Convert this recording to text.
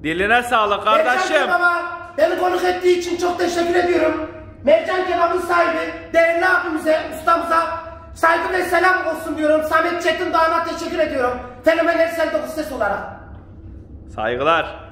Diline sağlık kardeşim. Mercan Kebap'a beni konuk ettiği için çok teşekkür ediyorum. Mercan Kebap'ın sahibi, değerli abimize, ustamıza saygı ve selam olsun diyorum. Samet Çetin Dağı'na teşekkür ediyorum. Fenomen Ersel Dokuz Ses olarak. Saygılar.